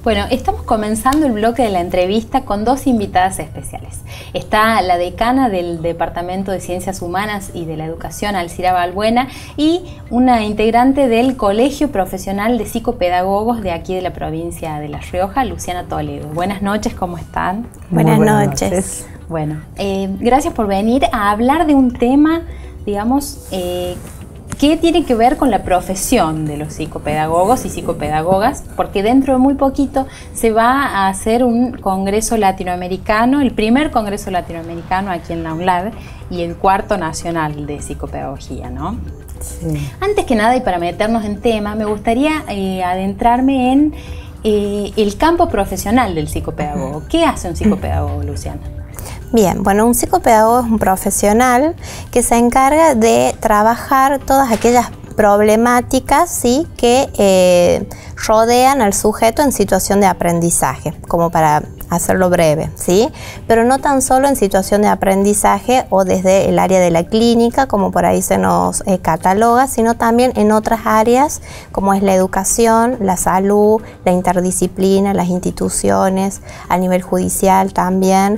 Bueno, estamos comenzando el bloque de la entrevista con dos invitadas especiales. Está la decana del Departamento de Ciencias Humanas y de la Educación, Alcira Balbuena, y una integrante del Colegio Profesional de Psicopedagogos de aquí de la provincia de La Rioja, Luciana Toledo. Buenas noches, ¿cómo están? Buenas noches. Bueno, gracias por venir a hablar de un tema, digamos, que tiene que ver con la profesión de los psicopedagogos y psicopedagogas, porque dentro de muy poquito se va a hacer un congreso latinoamericano, el primer congreso latinoamericano aquí en la UNLAD y el cuarto nacional de psicopedagogía, ¿no? Sí. Antes que nada, y para meternos en tema, me gustaría adentrarme en el campo profesional del psicopedagogo. ¿Qué hace un psicopedagogo, Luciana? Bien, bueno, un psicopedagogo es un profesional que se encarga de trabajar todas aquellas problemáticas, ¿sí?, que rodean al sujeto en situación de aprendizaje, como para hacerlo breve, ¿sí? Pero no tan solo en situación de aprendizaje o desde el área de la clínica, como por ahí se nos cataloga, sino también en otras áreas, como es la educación, la salud, la interdisciplina, las instituciones, a nivel judicial también,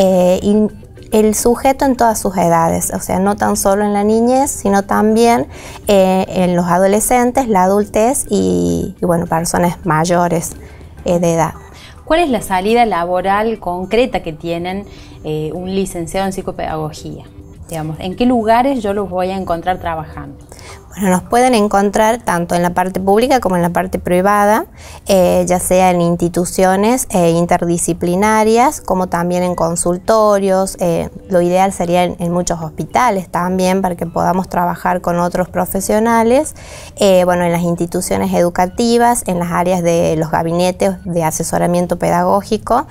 y el sujeto en todas sus edades, o sea, no tan solo en la niñez, sino también en los adolescentes, la adultez y bueno, personas mayores de edad. ¿Cuál es la salida laboral concreta que tienen un licenciado en psicopedagogía? Digamos, ¿en qué lugares yo los voy a encontrar trabajando? Bueno, nos pueden encontrar tanto en la parte pública como en la parte privada, ya sea en instituciones interdisciplinarias, como también en consultorios. Lo ideal sería en muchos hospitales también, para que podamos trabajar con otros profesionales. Bueno, en las instituciones educativas, en las áreas de los gabinetes de asesoramiento pedagógico,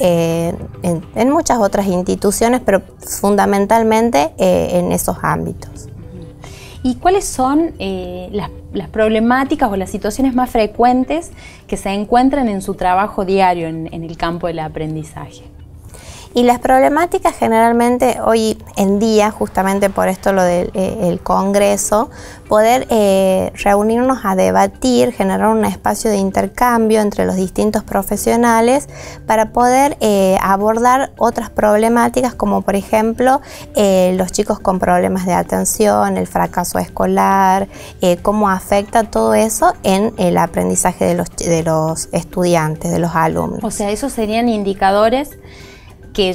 en muchas otras instituciones, pero fundamentalmente en esos ámbitos. ¿Y cuáles son las problemáticas o las situaciones más frecuentes que se encuentran en su trabajo diario en el campo del aprendizaje? Y las problemáticas generalmente hoy en día, justamente por esto lo del congreso, poder reunirnos a debatir, generar un espacio de intercambio entre los distintos profesionales para poder abordar otras problemáticas, como por ejemplo los chicos con problemas de atención, el fracaso escolar, cómo afecta todo eso en el aprendizaje de los estudiantes, de los alumnos. O sea, esos serían indicadores que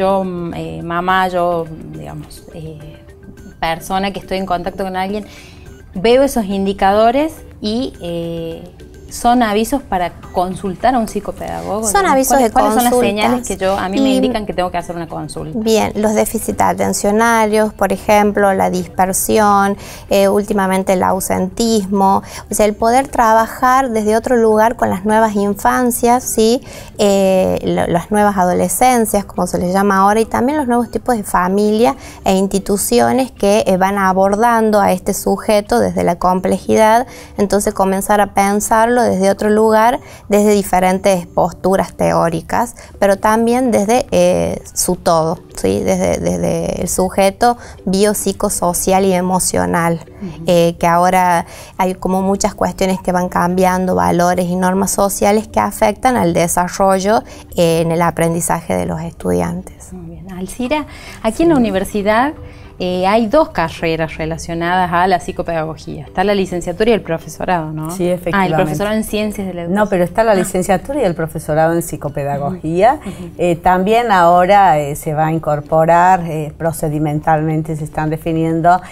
mamá, digamos, persona que estoy en contacto con alguien, veo esos indicadores y ¿son avisos para consultar a un psicopedagogo? Son avisos de consultas. ¿Cuáles son las señales que a mí me indican que tengo que hacer una consulta? Bien, los déficits atencionarios, por ejemplo, la dispersión, últimamente el ausentismo, o sea, el poder trabajar desde otro lugar con las nuevas infancias, ¿sí? Las nuevas adolescencias, como se les llama ahora, y también los nuevos tipos de familia e instituciones que van abordando a este sujeto desde la complejidad, entonces comenzar a pensarlo desde otro lugar, desde diferentes posturas teóricas, pero también desde su todo, ¿sí? Desde el sujeto biopsicosocial y emocional, que ahora hay como muchas cuestiones que van cambiando, valores y normas sociales que afectan al desarrollo en el aprendizaje de los estudiantes. Muy bien. Alcira, aquí en la universidad hay dos carreras relacionadas a la psicopedagogía. Está la licenciatura y el profesorado, ¿no? Sí, efectivamente. El profesorado en ciencias de la educación. No, pero está la licenciatura y el profesorado en psicopedagogía. También ahora se va a incorporar, procedimentalmente se están definiendo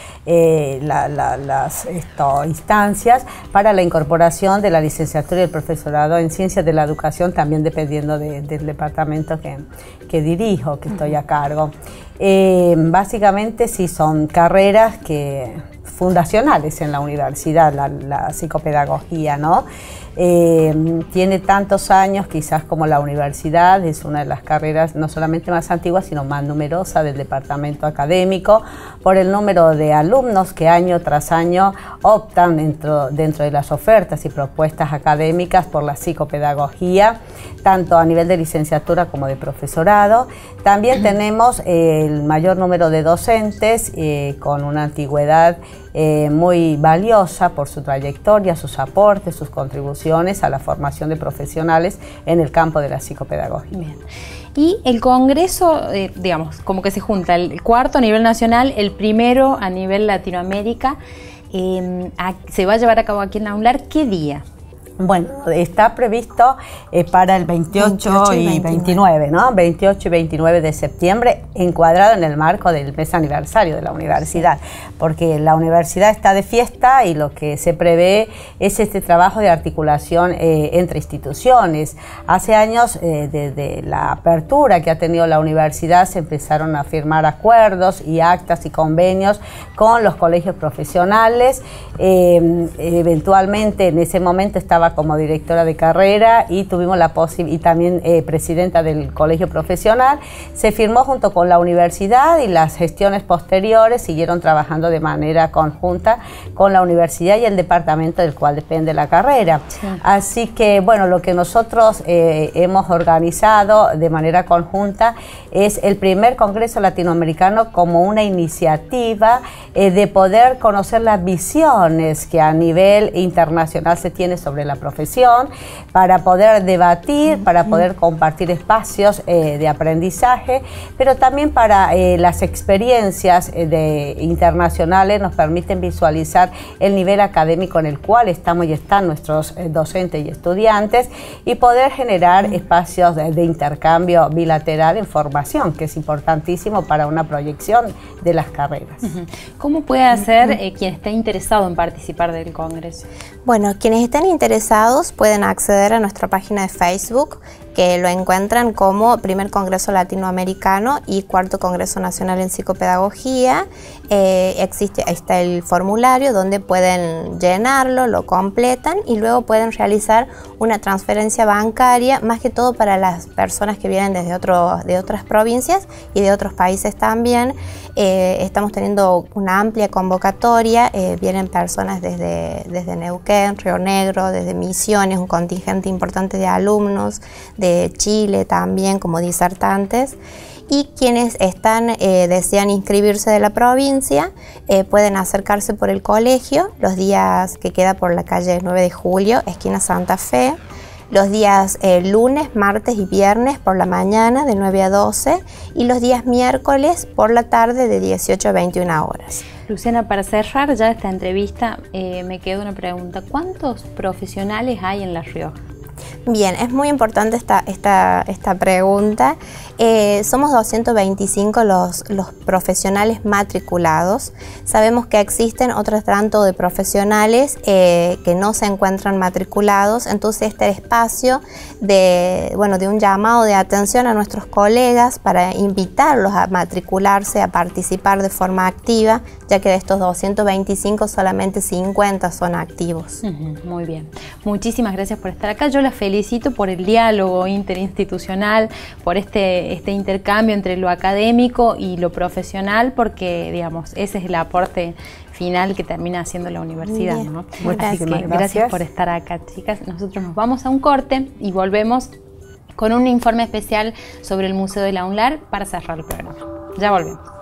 las instancias para la incorporación de la licenciatura y el profesorado en ciencias de la educación, también dependiendo del departamento que dirijo, que estoy a cargo. Básicamente sí son carreras fundacionales en la universidad, la psicopedagogía, ¿no? Tiene tantos años quizás como la universidad, es una de las carreras no solamente más antiguas, sino más numerosa del departamento académico, por el número de alumnos que año tras año optan dentro de las ofertas y propuestas académicas por la psicopedagogía, tanto a nivel de licenciatura como de profesorado. También tenemos el mayor número de docentes con una antigüedad muy valiosa por su trayectoria, sus aportes, sus contribuciones contribuciones a la formación de profesionales en el campo de la psicopedagogía. Bien. Y el Congreso, digamos, como que se junta el cuarto a nivel nacional, el primero a nivel Latinoamérica, se va a llevar a cabo aquí en la UNLAR, ¿qué día? Bueno, está previsto para el 28 y 29, ¿no? 28 y 29 de septiembre, encuadrado en el marco del mes aniversario de la universidad, porque la universidad está de fiesta y lo que se prevé es este trabajo de articulación entre instituciones. Hace años, desde la apertura que ha tenido la universidad, se empezaron a firmar acuerdos y actas y convenios con los colegios profesionales. Eventualmente, en ese momento estaba como directora de carrera y tuvimos la posibilidad, y también presidenta del colegio profesional. Se firmó junto con la universidad y las gestiones posteriores siguieron trabajando de manera conjunta con la universidad y el departamento del cual depende la carrera. Sí. Así que, bueno, lo que nosotros hemos organizado de manera conjunta es el primer Congreso Latinoamericano como una iniciativa de poder conocer las visiones que a nivel internacional se tiene sobre la profesión, para poder debatir, para poder compartir espacios de aprendizaje, pero también para las experiencias internacionales nos permiten visualizar el nivel académico en el cual estamos y están nuestros docentes y estudiantes, y poder generar espacios de intercambio bilateral en formación, que es importantísimo para una proyección de las carreras. ¿Cómo puede hacer quien esté interesado en participar del Congreso? Bueno, quienes estén interesados pueden acceder a nuestra página de Facebook, que lo encuentran como Primer Congreso Latinoamericano y Cuarto Congreso Nacional en Psicopedagogía. Ahí está el formulario donde pueden llenarlo, lo completan y luego pueden realizar una transferencia bancaria, más que todo para las personas que vienen de otras provincias y de otros países también. Estamos teniendo una amplia convocatoria, vienen personas desde Neuquén, Río Negro, desde Misiones, un contingente importante de alumnos, de Chile también como disertantes, y quienes desean inscribirse de la provincia pueden acercarse por el colegio los días que queda por la calle 9 de Julio, esquina Santa Fe, los días lunes, martes y viernes por la mañana de 9 a 12 y los días miércoles por la tarde de 18 a 21 horas. Luciana, para cerrar ya esta entrevista, me queda una pregunta. ¿Cuántos profesionales hay en La Rioja? Bien, es muy importante esta pregunta. Somos 225 los profesionales matriculados. Sabemos que existen otros tanto de profesionales que no se encuentran matriculados, entonces este espacio de un llamado de atención a nuestros colegas para invitarlos a matricularse, a participar de forma activa, ya que de estos 225 solamente 50 son activos. Muy bien. Muchísimas gracias por estar acá. Yo la felicito por el diálogo interinstitucional, por este intercambio entre lo académico y lo profesional, porque, digamos, ese es el aporte final que termina haciendo la universidad, ¿no? Gracias por estar acá, chicas. Nosotros nos vamos a un corte y volvemos con un informe especial sobre el Museo de la UNLAR para cerrar el programa. Ya volvemos.